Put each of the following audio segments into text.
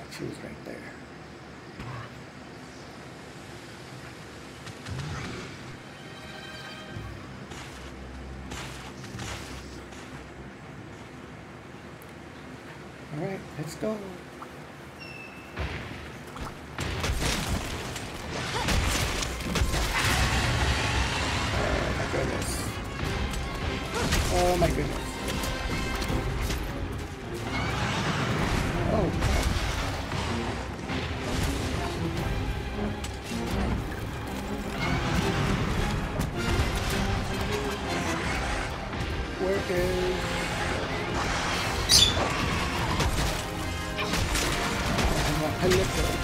She was right there. All right, let's go. Oh my goodness. Oh. Where is... Hello.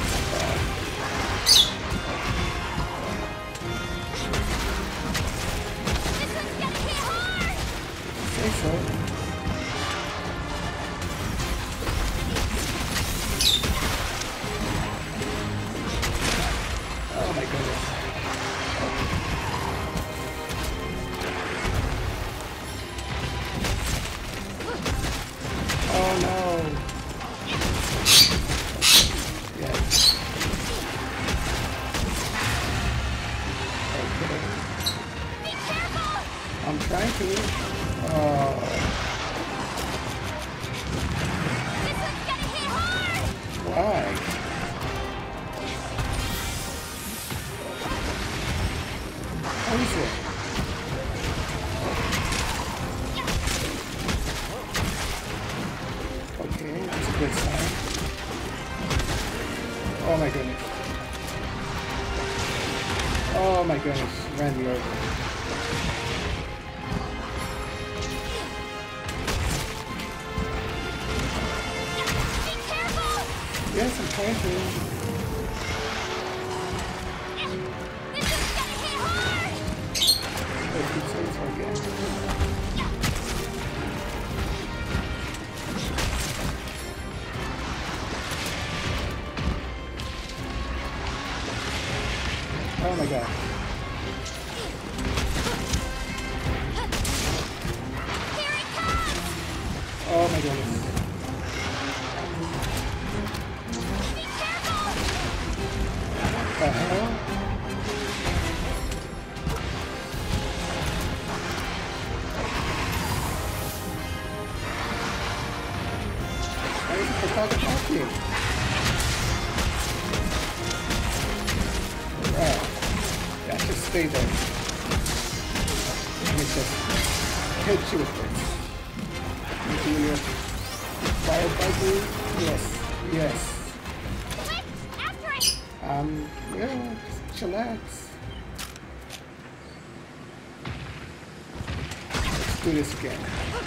Oh my goodness. Oh no. Yes. Okay. Be careful! I'm trying to. Oh. This one's gonna hit hard! Why? How is it? Okay, that's a good sign. Oh my goodness. Oh my goodness, ran me over. Be careful! Yes, I'm trying to. This one's gonna hit hard! But keep saying so again. Oh my god. Here it comes! Oh my goodness. Be careful! What the hell? Why is the dog attacking? Wow. Yeah, just stay there. Let me just hit you with this. Make you your fire buggy? Yes. Yes. Quick! After it! Yeah, just chillax. Let's do this again.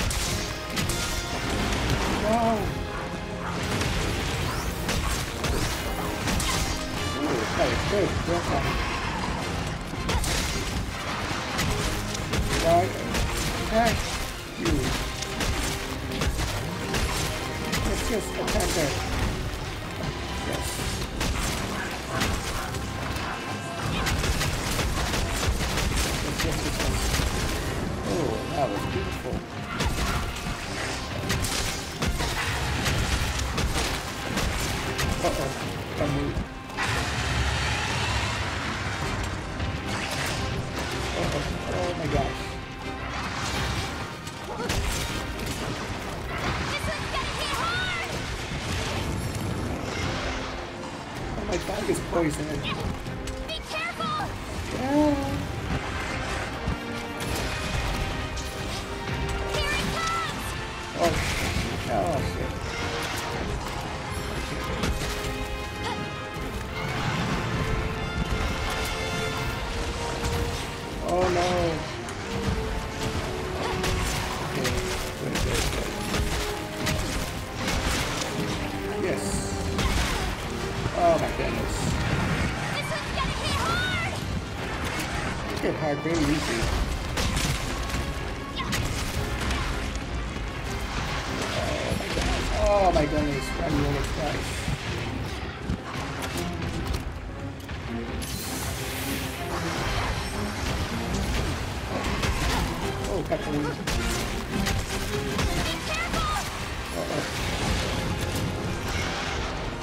No! Ooh, that is good. Real fun. Why attack you? Let's just attack her. Yes. Let's just attack. Oh, that was beautiful. Uh-oh. Don't move. Uh-oh. Oh my gosh. This one's gonna hit hard! Oh, my dog is poisoned. Be careful! Yeah. Here it comes! Oh, shit. Oh, shit. Oh, no. Okay. Good, good, good. Yes. Oh, my goodness. This one's gonna hit hard! Hit hard very easy. Oh, my goodness. Run over twice. Oh, Kathleen. Be careful! Uh-oh.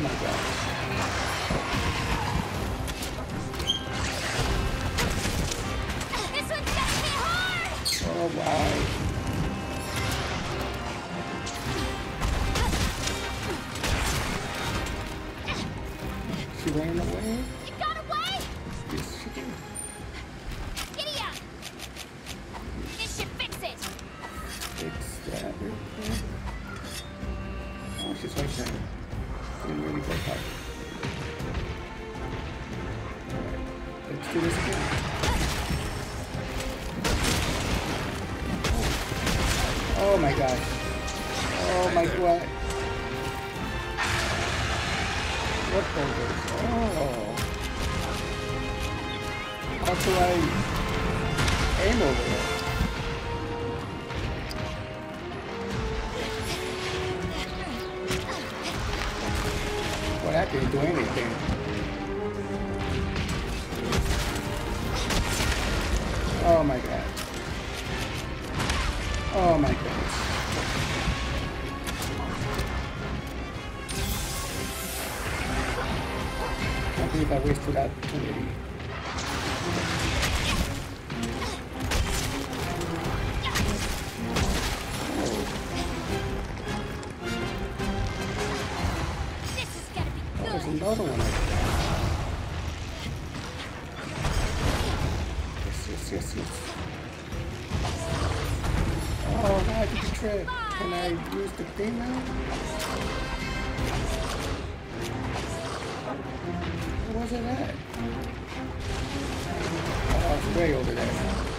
my god. This one's gonna hit hard! Oh wow. She ran away? It got away! Yes, she did. Giddy up! This should fix it! Fix that real quick. Oh, she's right there. Didn't really go hard. Alright, let's do this again. Oh my gosh. Oh my god. What boulders? Oh. How do I aim over there? Well, that didn't do anything. Oh my god. Oh my goodness. I believe I wasted that opportunity. This is gonna be There's good! another one like that. Yes. Oh, magic trick. Can I use the thing now? Where was it at? Oh, it's way over there.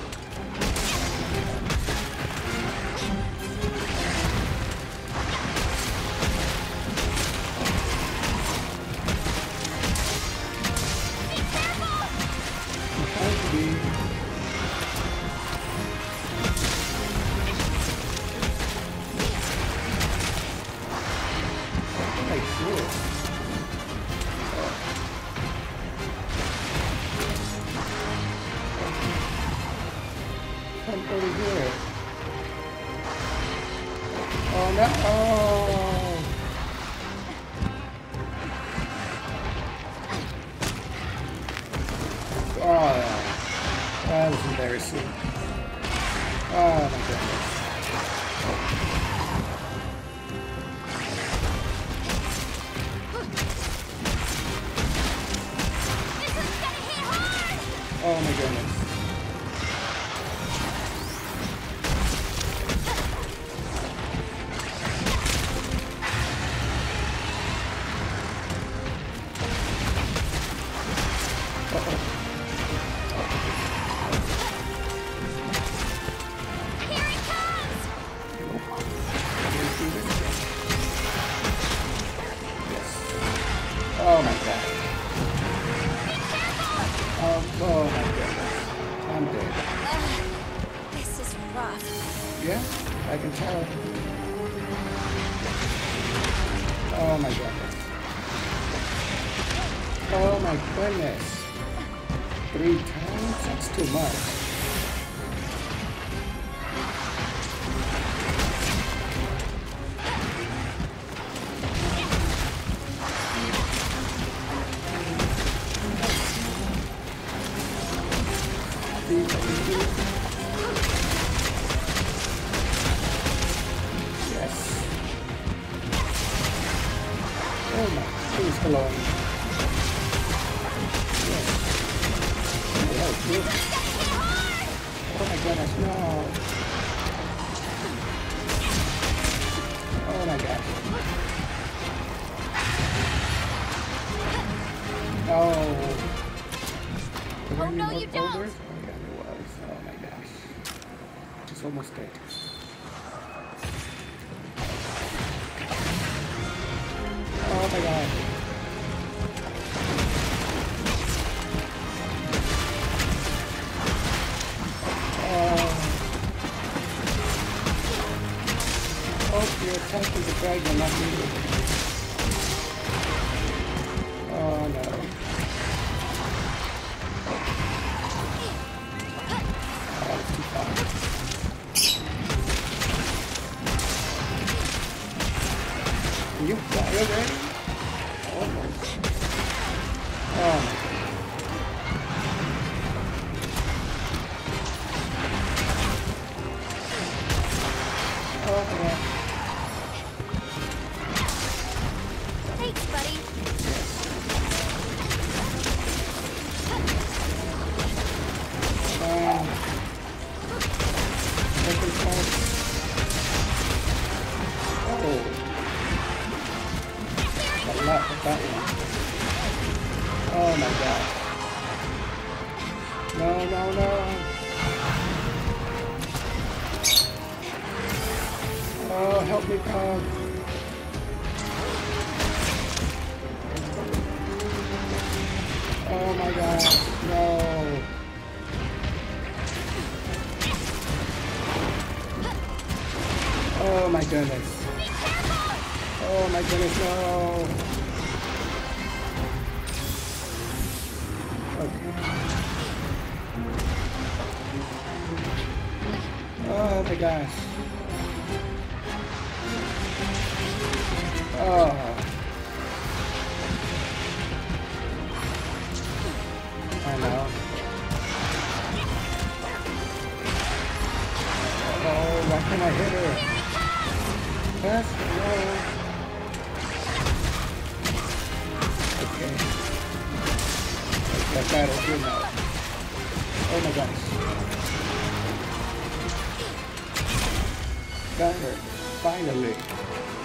Be careful! I'm trying to be. Like this. Come over here. Oh no! Oh. Oh, that was embarrassing. Oh my goodness. This one's gonna hit hard! Oh my goodness. Here it comes! Let's do this again. Yes. Oh my god. Oh my goodness. I'm dead. This is rough. Yeah, I can tell. Oh my goodness. Oh my goodness. 3 times? That's too much. Yes. Oh my, please alone. Yes. Oh, good. Oh my goodness, no. Oh my gosh. No. Was there any no, more you don't. boulders? Oh yeah, there was. Oh my gosh. Just almost dead. Oh my god. Oh, you're attacking the dragon, not me. Oh no. Oh, that was too far. Can you die already? Oh Oh yeah. Thanks, buddy. Second part. Oh. A lot of that one. Oh my god. No, no, no. Oh, help me, God. Oh my god. No. Oh my goodness. Oh my goodness, no. Okay. Oh my gosh. Oh. I know. Oh, why can't I hit her? Yes, no. Okay. That battle good now. Oh my gosh. Got her. Finally.